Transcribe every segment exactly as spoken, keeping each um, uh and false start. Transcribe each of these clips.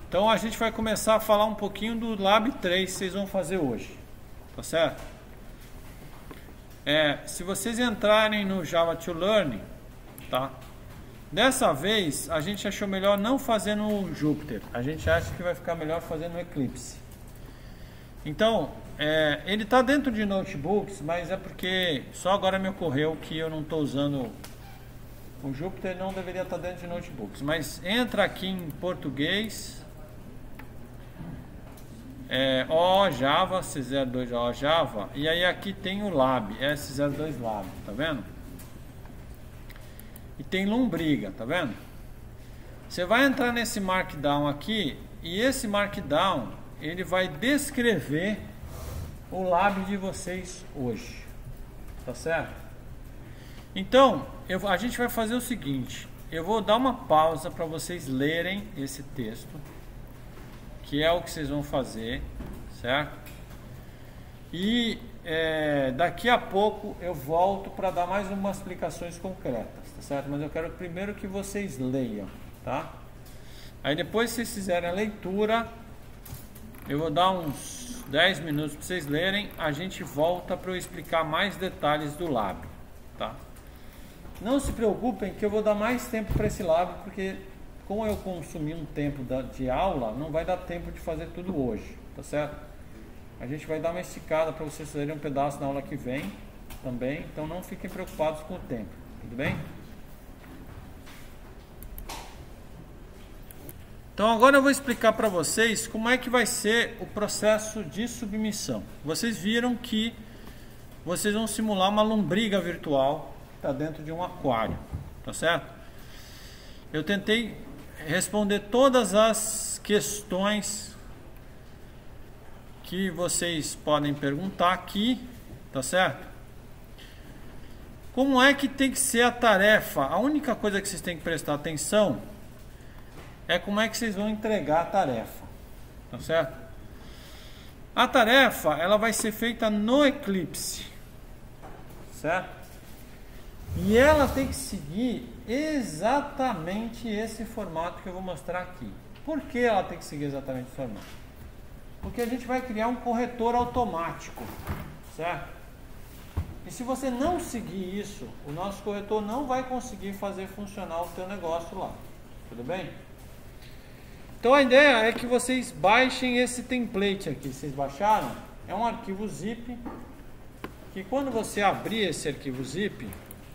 Então a gente vai começar a falar um pouquinho do Lab três que vocês vão fazer hoje, tá certo? É, se vocês entrarem no Java to Learn, tá? Dessa vez a gente achou melhor não fazer no Jupyter, a gente acha que vai ficar melhor fazer no Eclipse. Então, é, ele está dentro de notebooks, mas é porque só agora me ocorreu que eu não estou usando o Jupyter, não deveria estar dentro de notebooks. Mas entra aqui em português, é, O Java, S zero dois O Java, e aí aqui tem o Lab, S zero dois Lab, tá vendo? E tem lombriga, tá vendo? Você vai entrar nesse Markdown aqui, e esse Markdown ele vai descrever o Lab de vocês hoje, tá certo? Então, eu, a gente vai fazer o seguinte, eu vou dar uma pausa para vocês lerem esse texto, que é o que vocês vão fazer, certo? E é, daqui a pouco eu volto para dar mais umas explicações concretas, tá certo? Mas eu quero primeiro que vocês leiam, tá? Aí depois que vocês fizerem a leitura, eu vou dar uns dez minutos para vocês lerem, a gente volta para eu explicar mais detalhes do Lab, tá? Não se preocupem que eu vou dar mais tempo para esse Lab, porque como eu consumi um tempo da, de aula, não vai dar tempo de fazer tudo hoje, tá certo? A gente vai dar uma esticada para vocês fazerem um pedaço na aula que vem também, então não fiquem preocupados com o tempo, tudo bem? Então agora eu vou explicar para vocês como é que vai ser o processo de submissão. Vocês viram que vocês vão simular uma lombriga virtual que está dentro de um aquário, tá certo? Eu tentei responder todas as questões que vocês podem perguntar aqui, tá certo? Como é que tem que ser a tarefa? A única coisa que vocês têm que prestar atenção é como é que vocês vão entregar a tarefa, tá certo? A tarefa, ela vai ser feita no Eclipse, certo? E ela tem que seguir exatamente esse formato que eu vou mostrar aqui. Por que ela tem que seguir exatamente esse formato? Porque a gente vai criar um corretor automático, certo? E se você não seguir isso, o nosso corretor não vai conseguir fazer funcionar o teu negócio lá, tudo bem? Então a ideia é que vocês baixem esse template aqui. Vocês baixaram? É um arquivo zip, que quando você abrir esse arquivo zip,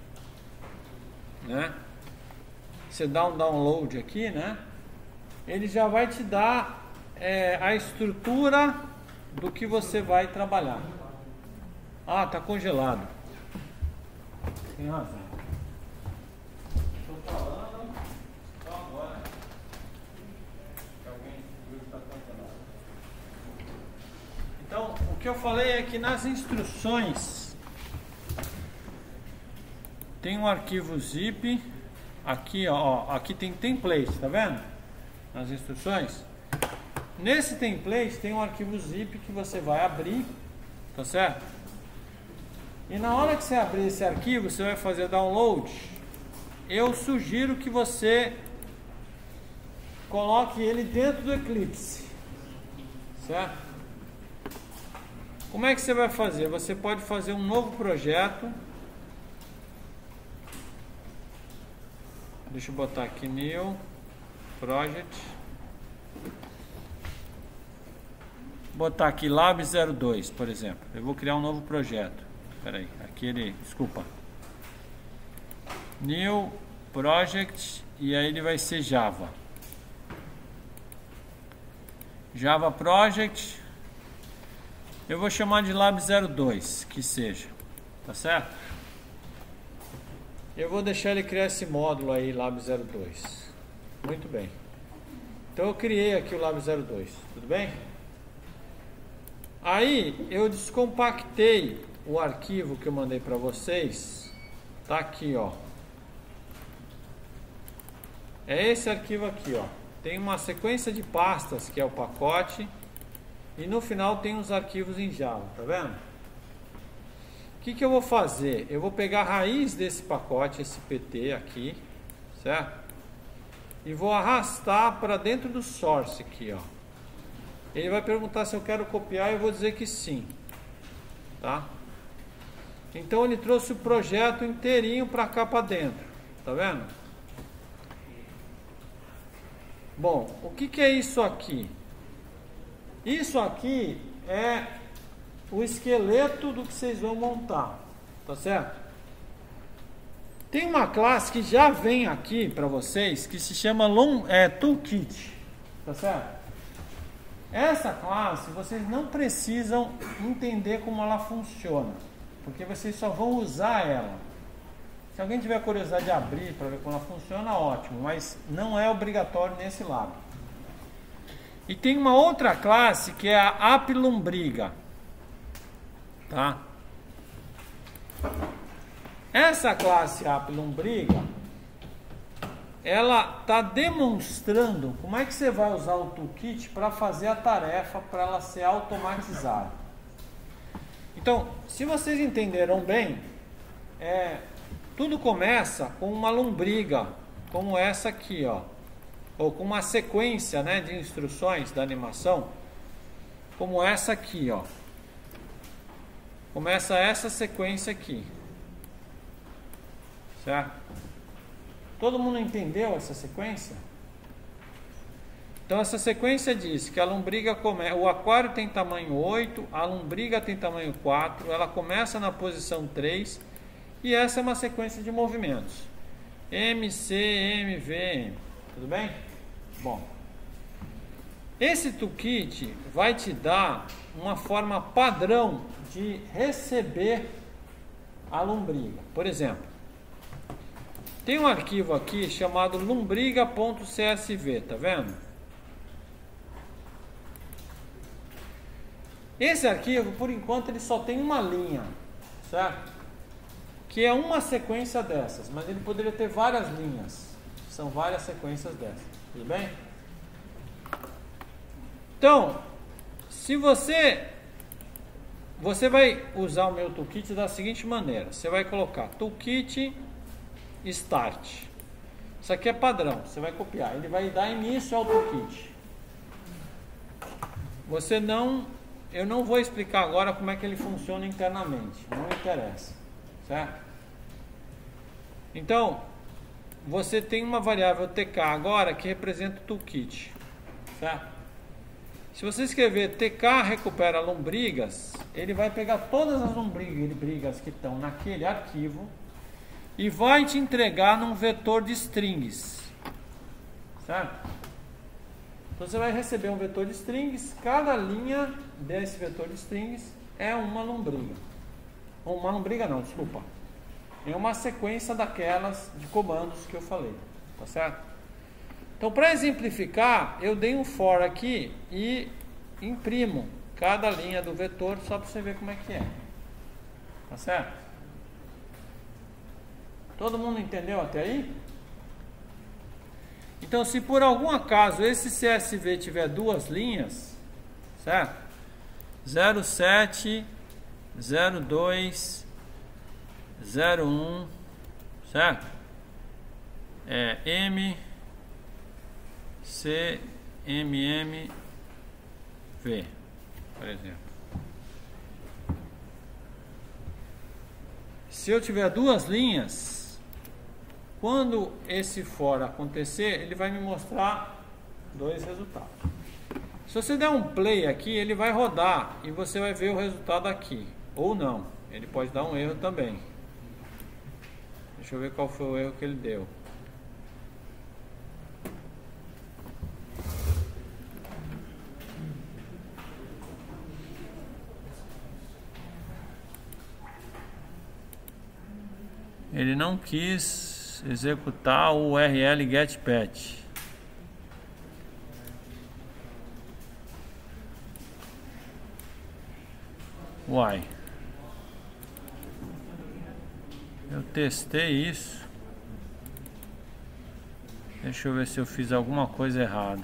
né, você dá um download aqui, né, ele já vai te dar é, a estrutura do que você vai trabalhar. Ah, tá congelado. Tem razão. Estou falando só agora que alguém viu que está congelado. Então, o que eu falei é que nas instruções tem um arquivo zip aqui, ó, aqui tem template, tá vendo? Nas instruções. Nesse template tem um arquivo zip que você vai abrir, tá certo? E na hora que você abrir esse arquivo, você vai fazer download. Eu sugiro que você coloque ele dentro do Eclipse, certo? Como é que você vai fazer? Você pode fazer um novo projeto. Deixa eu botar aqui New Project. Botar aqui Lab zero dois, por exemplo. Eu vou criar um novo projeto. Espera aí, aqui ele, desculpa. New Project, e aí ele vai ser Java. Java Project. Eu vou chamar de Lab zero dois, que seja. Tá certo? Eu vou deixar ele criar esse módulo aí, Lab zero dois. Muito bem. Então eu criei aqui o Lab zero dois, tudo bem? Aí eu descompactei o arquivo que eu mandei para vocês. Tá aqui, ó. É esse arquivo aqui, ó. Tem uma sequência de pastas que é o pacote. E no final tem os arquivos em Java, tá vendo? O que que eu vou fazer? Eu vou pegar a raiz desse pacote, esse P T aqui, certo? e vou arrastar para dentro do source aqui, ó. Ele vai perguntar se eu quero copiar e eu vou dizer que sim, tá? Então ele trouxe o projeto inteirinho para cá para dentro, tá vendo? Bom, o que que é isso aqui? Isso aqui é o esqueleto do que vocês vão montar, tá certo? Tem uma classe que já vem aqui para vocês que se chama long, é, Toolkit, tá certo? Essa classe vocês não precisam entender como ela funciona, porque vocês só vão usar ela. Se alguém tiver curiosidade de abrir para ver como ela funciona, ótimo, mas não é obrigatório nesse lado. E tem uma outra classe que é a app lombriga, tá? Essa classe app lombriga, ela está demonstrando como é que você vai usar o toolkit para fazer a tarefa, para ela ser automatizada. Então, se vocês entenderam bem, é, tudo começa com uma lombriga, como essa aqui, ó, ou com uma sequência, né, de instruções da animação, como essa aqui, ó. Começa essa sequência aqui, certo? Todo mundo entendeu essa sequência? Então essa sequência diz que a lombriga come... o aquário tem tamanho oito, a lombriga tem tamanho quatro, ela começa na posição três e essa é uma sequência de movimentos. M, C, M, V, M. Tudo bem? Bom, esse toolkit vai te dar uma forma padrão de receber a lombriga. Por exemplo, tem um arquivo aqui chamado lombriga.csv, tá vendo? Esse arquivo, por enquanto, ele só tem uma linha, certo? Que é uma sequência dessas, mas ele poderia ter várias linhas. São várias sequências dessas, tudo bem? Então, se você... Você vai usar o meu toolkit da seguinte maneira. Você vai colocar toolkit start. Isso aqui é padrão, você vai copiar. Ele vai dar início ao toolkit. Você não... Eu não vou explicar agora como é que ele funciona internamente. Não interessa, certo? Então, você tem uma variável T K agora que representa o toolkit, certo? Se você escrever T K recupera lombrigas, ele vai pegar todas as lombrigas que estão naquele arquivo e vai te entregar num vetor de strings, certo? Então você vai receber um vetor de strings, cada linha desse vetor de strings é uma lombriga. Uma lombriga não, desculpa. É uma sequência daquelas de comandos que eu falei, tá certo? Então, para exemplificar, eu dei um for aqui e imprimo cada linha do vetor só para você ver como é que é. Tá certo? Todo mundo entendeu até aí? Então, se por algum acaso esse C S V tiver duas linhas, certo? zero sete, zero dois, zero um, certo? É M... C, M, M, V, por exemplo. Se eu tiver duas linhas, quando esse for acontecer, ele vai me mostrar dois resultados. Se você der um play aqui, ele vai rodar e você vai ver o resultado aqui. Ou não, ele pode dar um erro também. Deixa eu ver qual foi o erro que ele deu. Ele não quis executar o U R L getPatch. Uai. Eu testei isso. Deixa eu ver se eu fiz alguma coisa errada.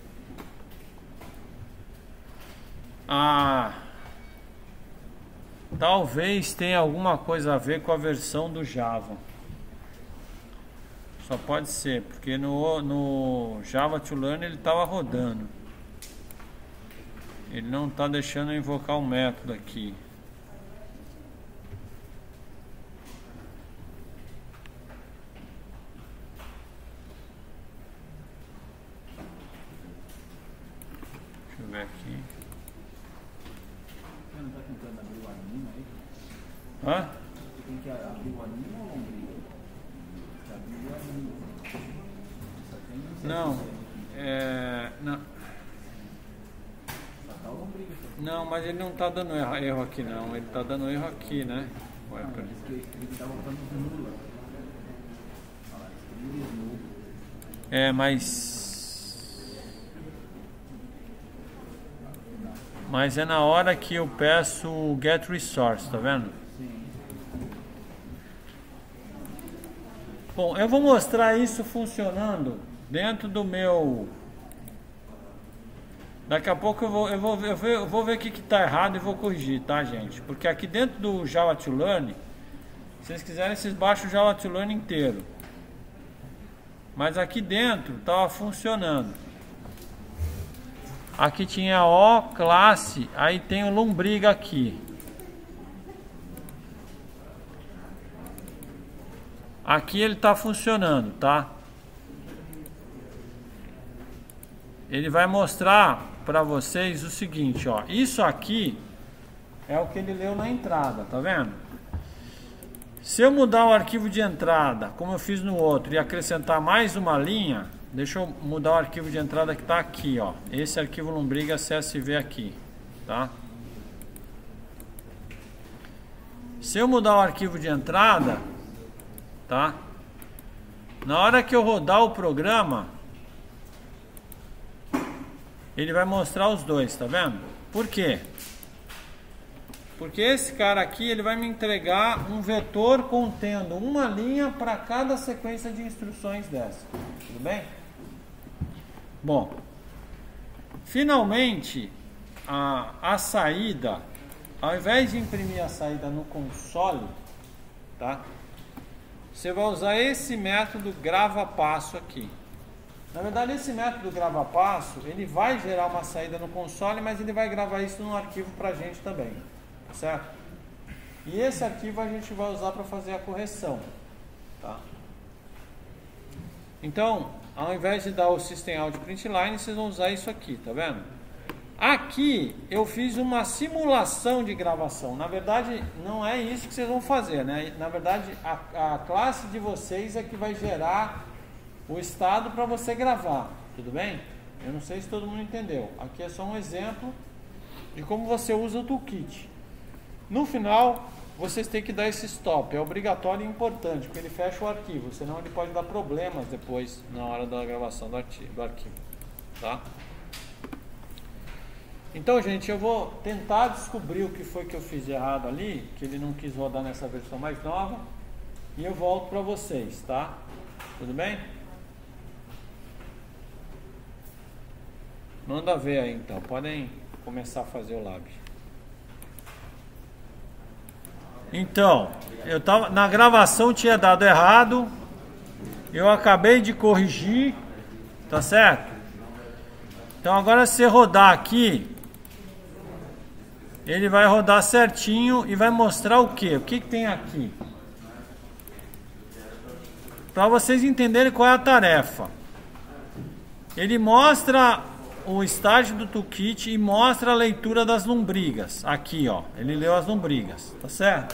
Ah... talvez tenha alguma coisa a ver com a versão do Java. Só pode ser, porque no, no Java to Learn ele estava rodando. Ele não está deixando eu invocar o método aqui. Deixa eu ver aqui. Você não está tentando abrir o anime aí? Hã? Você tem que abrir o anime ou lombriga? Você abriu o anime. Só tem um Não, é... Não, Só tá o lombriga. não, mas ele não está dando erro, erro aqui não. Ele está dando erro aqui, né? Ué, Não, peraí. diz que ele está voltando nula. Olha lá, escreve nulo. É, mas... Mas é na hora que eu peço o get resource, tá vendo? Sim. Bom, eu vou mostrar isso funcionando dentro do meu... Daqui a pouco eu vou, eu vou, eu vou, eu vou ver o que está errado e vou corrigir, tá, gente? Porque aqui dentro do Java to Learn, se vocês quiserem, vocês baixam o Java to Learn inteiro. Mas aqui dentro estava funcionando. Aqui tinha O, classe, aí tem o lombriga aqui. Aqui ele está funcionando, tá? Ele vai mostrar para vocês o seguinte, ó. Isso aqui é o que ele leu na entrada, tá vendo? Se eu mudar o arquivo de entrada, como eu fiz no outro, e acrescentar mais uma linha, deixa eu mudar o arquivo de entrada que está aqui, ó. Esse arquivo lombriga C S V aqui, tá? Se eu mudar o arquivo de entrada, tá? Na hora que eu rodar o programa, ele vai mostrar os dois, tá vendo? Por quê? Porque esse cara aqui, ele vai me entregar um vetor contendo uma linha para cada sequência de instruções dessa. Tudo bem? Bom, finalmente, a, a saída, ao invés de imprimir a saída no console, tá? Você vai usar esse método grava passo aqui. Na verdade, esse método grava passo, ele vai gerar uma saída no console, mas ele vai gravar isso num arquivo pra gente também, certo? E esse arquivo a gente vai usar para fazer a correção, tá? Então, ao invés de dar o system out println, vocês vão usar isso aqui, tá vendo? Aqui eu fiz uma simulação de gravação. Na verdade, não é isso que vocês vão fazer, né? Na verdade, a, a classe de vocês é que vai gerar o estado para você gravar, tudo bem? Eu não sei se todo mundo entendeu. Aqui é só um exemplo de como você usa o toolkit. No final, vocês têm que dar esse stop. É obrigatório e importante, porque ele fecha o arquivo, senão ele pode dar problemas depois na hora da gravação do arquivo, do arquivo, tá? Então, gente, eu vou tentar descobrir o que foi que eu fiz de errado ali, que ele não quis rodar nessa versão mais nova, e eu volto para vocês, tá? Tudo bem? Manda ver aí, então. Podem começar a fazer o lab. Então, eu tava na gravação, tinha dado errado. Eu acabei de corrigir, tá certo? Então agora, se você rodar aqui, ele vai rodar certinho e vai mostrar o que? O que, que tem aqui? Para vocês entenderem qual é a tarefa. Ele mostra o estágio do toolkit e mostra a leitura das lombrigas. Aqui, ó, ele leu as lombrigas, tá certo?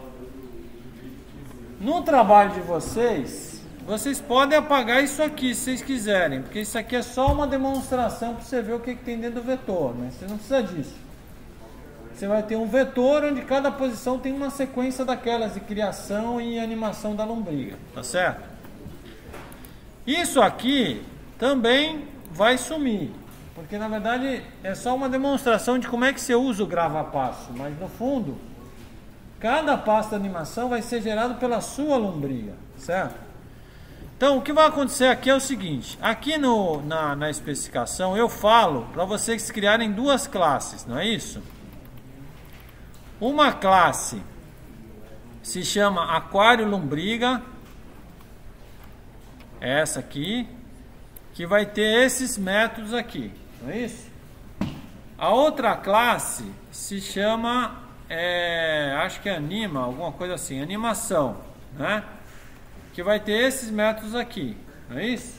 No trabalho de vocês, vocês podem apagar isso aqui, se vocês quiserem, porque isso aqui é só uma demonstração para você ver o que, que tem dentro do vetor, mas você não precisa disso. Você vai ter um vetor onde cada posição tem uma sequência daquelas de criação e animação da lombriga, tá certo? Isso aqui também vai sumir, porque na verdade é só uma demonstração de como é que você usa o grava passo, mas no fundo cada passo de animação vai ser gerado pela sua lombriga, certo? Então o que vai acontecer aqui é o seguinte, aqui no, na, na especificação eu falo para vocês criarem duas classes, não é isso? Uma classe se chama aquário lombriga, essa aqui, que vai ter esses métodos aqui, não é isso? A outra classe se chama, é, acho que é anima, alguma coisa assim, animação, né? Que vai ter esses métodos aqui, não é isso?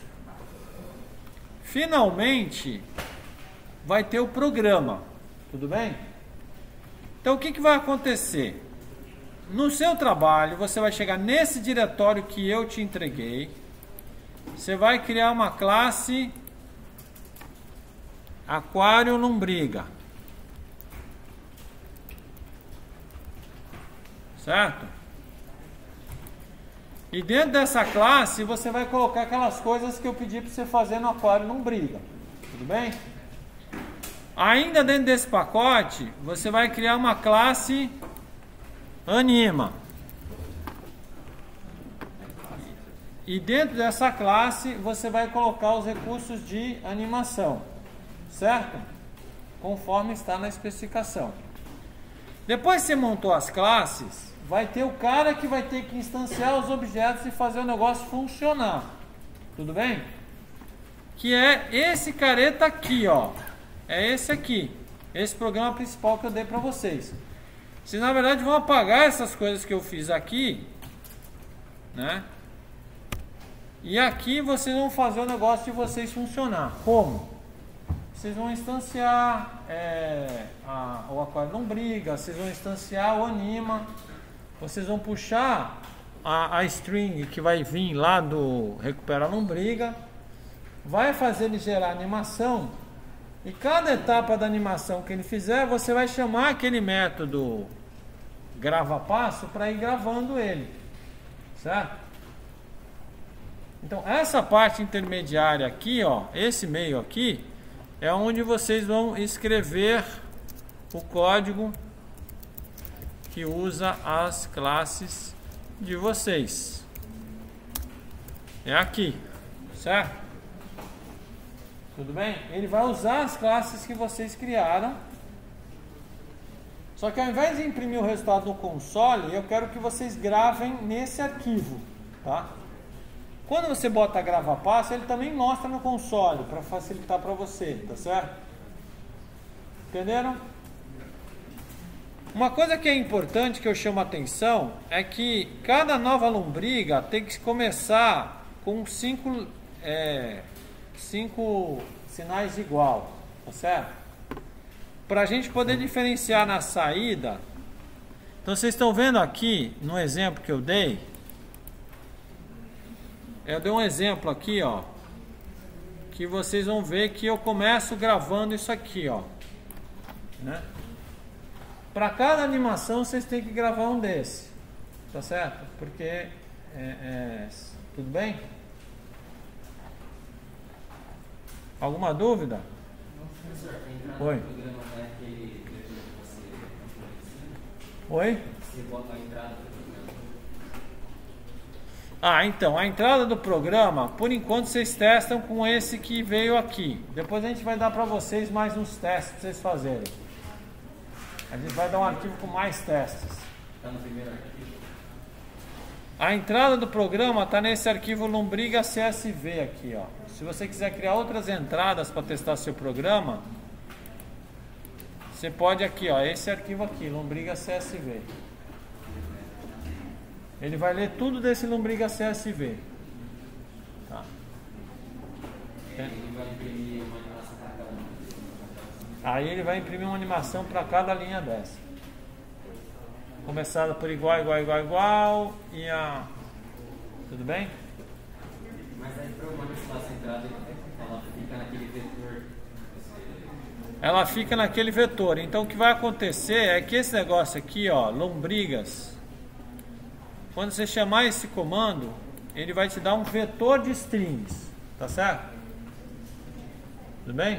Finalmente, vai ter o programa, tudo bem? Então, o que, que vai acontecer? No seu trabalho, você vai chegar nesse diretório que eu te entreguei, você vai criar uma classe aquário lombriga, certo? E dentro dessa classe você vai colocar aquelas coisas que eu pedi para você fazer no aquário lombriga, tudo bem? Ainda dentro desse pacote você vai criar uma classe anima. E dentro dessa classe você vai colocar os recursos de animação, certo? Conforme está na especificação. Depois que você montou as classes, vai ter o cara que vai ter que instanciar os objetos e fazer o negócio funcionar. Tudo bem? Que é esse careta aqui, ó. É esse aqui. Esse programa principal que eu dei para vocês. Vocês na verdade vão apagar essas coisas que eu fiz aqui, né? E aqui vocês vão fazer o negócio de vocês funcionar. Como? Vocês vão instanciar é, a, o aquário lombriga, vocês vão instanciar o anima, vocês vão puxar a, a string que vai vir lá do recupera lombriga, vai fazer ele gerar animação, e cada etapa da animação que ele fizer, você vai chamar aquele método grava passo para ir gravando ele, certo? Então essa parte intermediária aqui, ó, esse meio aqui, é onde vocês vão escrever o código que usa as classes de vocês. É aqui, certo? Tudo bem? Ele vai usar as classes que vocês criaram. Só que ao invés de imprimir o resultado no console, eu quero que vocês gravem nesse arquivo, tá? Quando você bota grava passo, ele também mostra no console para facilitar para você, tá certo? Entenderam? Uma coisa que é importante que eu chamo a atenção é que cada nova lombriga tem que começar com cinco, é, cinco sinais igual, tá certo? Para a gente poder diferenciar na saída. Então vocês estão vendo aqui no exemplo que eu dei. Eu dei um exemplo aqui, ó, que vocês vão ver que eu começo gravando isso aqui, ó, né? Para cada animação vocês têm que gravar um desse, tá certo? Porque é, é, tudo bem? Alguma dúvida? Oi. Oi? Você bota a entrada do programa. Ah, então, a entrada do programa, por enquanto vocês testam com esse que veio aqui. Depois a gente vai dar para vocês mais uns testes para vocês fazerem. A gente vai dar um arquivo com mais testes. Está no primeiro arquivo. A entrada do programa está nesse arquivo lombriga C S V aqui, ó. Se você quiser criar outras entradas para testar seu programa, você pode aqui, ó, esse arquivo aqui, lombriga C S V. Ele vai ler tudo desse lombriga C S V. Tá. Ele vai imprimir uma animação para cada linha. Aí ele vai imprimir uma animação para cada linha dessa. Começada por igual, igual, igual, igual. E a. Tudo bem? Mas aí para uma animação entrada, ela fica naquele vetor. Ela fica naquele vetor. Então o que vai acontecer é que esse negócio aqui, ó, lombrigas. Quando você chamar esse comando, ele vai te dar um vetor de strings, tá certo? Tudo bem?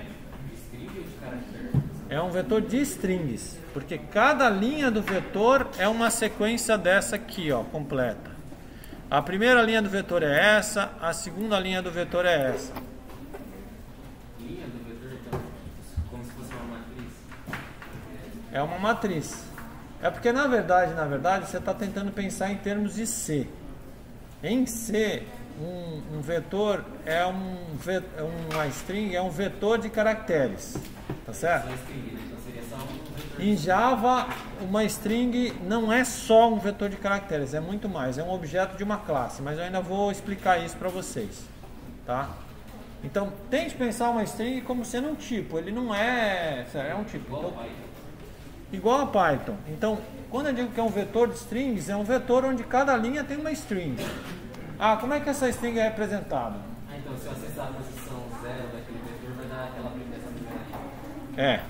É um vetor de strings, porque cada linha do vetor é uma sequência dessa aqui, ó, completa. A primeira linha do vetor é essa, a segunda linha do vetor é essa. Linha do vetor, então, como se fosse uma matriz? É uma matriz. É porque na verdade, na verdade, você está tentando pensar em termos de C. Em C, um, um vetor é um, uma string é um vetor de caracteres, tá certo? Em Java, uma string não é só um vetor de caracteres, é muito mais, é um objeto de uma classe, mas eu ainda vou explicar isso para vocês, tá? Então, tente pensar uma string como sendo um tipo, ele não é, é um tipo, então, igual a Python. Então, quando eu digo que é um vetor de strings, é um vetor onde cada linha tem uma string. Ah, como é que essa string é representada? Ah, então se eu acessar a posição zero daquele vetor, vai dar aquela primeira linha. É.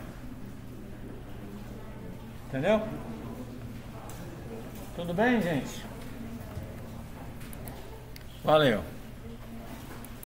Entendeu? Tudo bem, gente? Valeu.